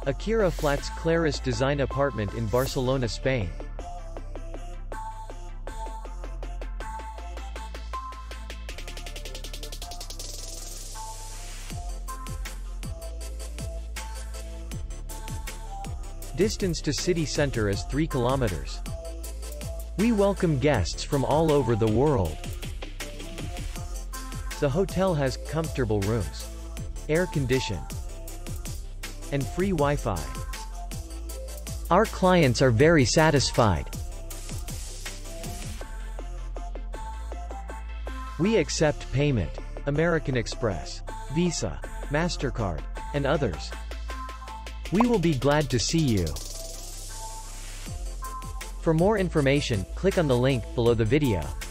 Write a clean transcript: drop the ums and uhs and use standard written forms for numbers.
Akira Flats Claris design apartment in Barcelona, Spain. Distance to city center is 3 kilometers. We welcome guests from all over the world. The hotel has comfortable rooms, air condition, and free Wi-Fi. Our clients are very satisfied. We accept payment, American Express, Visa, MasterCard, and others. We will be glad to see you. For more information, click on the link below the video.